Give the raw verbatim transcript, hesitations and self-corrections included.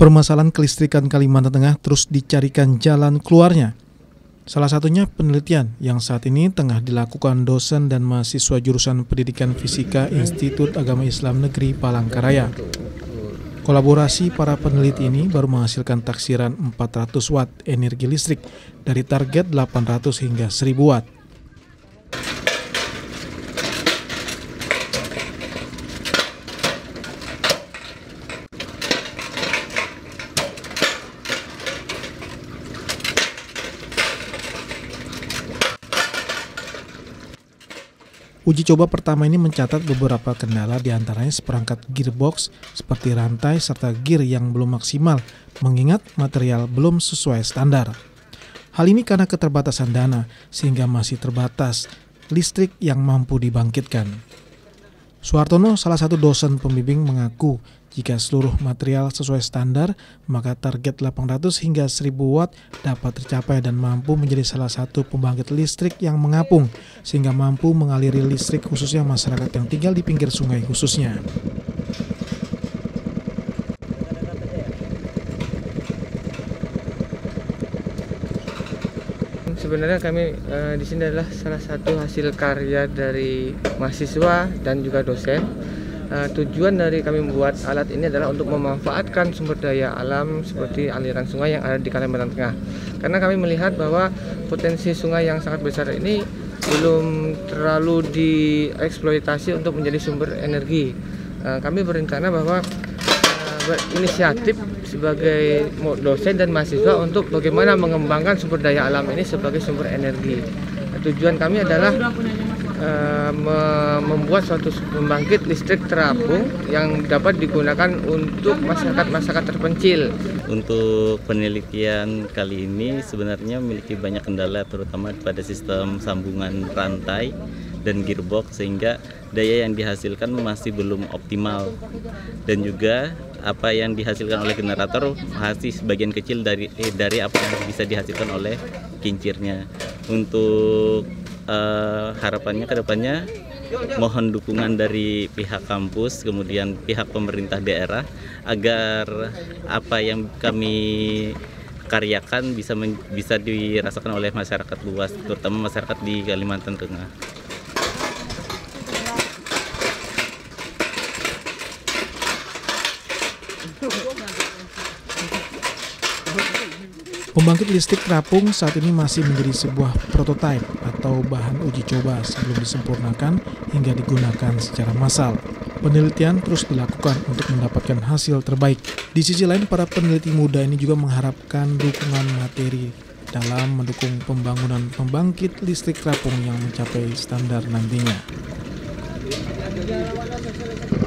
Permasalahan kelistrikan Kalimantan Tengah terus dicarikan jalan keluarnya. Salah satunya penelitian yang saat ini tengah dilakukan dosen dan mahasiswa jurusan Pendidikan Fisika Institut Agama Islam Negeri Palangkaraya. Kolaborasi para peneliti ini baru menghasilkan taksiran empat ratus watt energi listrik dari target delapan ratus hingga seribu watt. Uji coba pertama ini mencatat beberapa kendala, diantaranya seperangkat gearbox seperti rantai serta gear yang belum maksimal mengingat material belum sesuai standar. Hal ini karena keterbatasan dana sehingga masih terbatas listrik yang mampu dibangkitkan. Suhartono, salah satu dosen pembimbing, mengaku jika seluruh material sesuai standar, maka target delapan ratus hingga seribu watt dapat tercapai dan mampu menjadi salah satu pembangkit listrik yang mengapung, sehingga mampu mengaliri listrik khususnya masyarakat yang tinggal di pinggir sungai khususnya. Sebenarnya kami eh, di sini adalah salah satu hasil karya dari mahasiswa dan juga dosen. Uh, tujuan dari kami membuat alat ini adalah untuk memanfaatkan sumber daya alam seperti aliran sungai yang ada di Kalimantan Tengah. Karena kami melihat bahwa potensi sungai yang sangat besar ini belum terlalu dieksploitasi untuk menjadi sumber energi. Uh, kami berencana bahwa uh, berinisiatif sebagai dosen dan mahasiswa untuk bagaimana mengembangkan sumber daya alam ini sebagai sumber energi. Uh, tujuan kami adalah Uh, membuat suatu pembangkit listrik terapung yang dapat digunakan untuk masyarakat-masyarakat terpencil. Untuk penelitian kali ini sebenarnya memiliki banyak kendala, terutama pada sistem sambungan rantai dan gearbox, sehingga daya yang dihasilkan masih belum optimal, dan juga apa yang dihasilkan oleh generator masih sebagian kecil dari eh, dari apa yang bisa dihasilkan oleh kincirnya. Untuk Uh, harapannya ke depannya mohon dukungan dari pihak kampus, kemudian pihak pemerintah daerah, agar apa yang kami karyakan bisa men, bisa dirasakan oleh masyarakat luas, terutama masyarakat di Kalimantan Tengah. Pembangkit listrik terapung saat ini masih menjadi sebuah prototipe atau bahan uji coba sebelum disempurnakan hingga digunakan secara massal. Penelitian terus dilakukan untuk mendapatkan hasil terbaik. Di sisi lain, para peneliti muda ini juga mengharapkan dukungan materi dalam mendukung pembangunan pembangkit listrik terapung yang mencapai standar nantinya.